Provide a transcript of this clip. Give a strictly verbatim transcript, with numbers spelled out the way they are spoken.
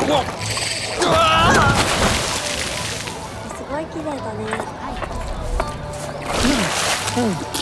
すごい綺麗だね。 うん。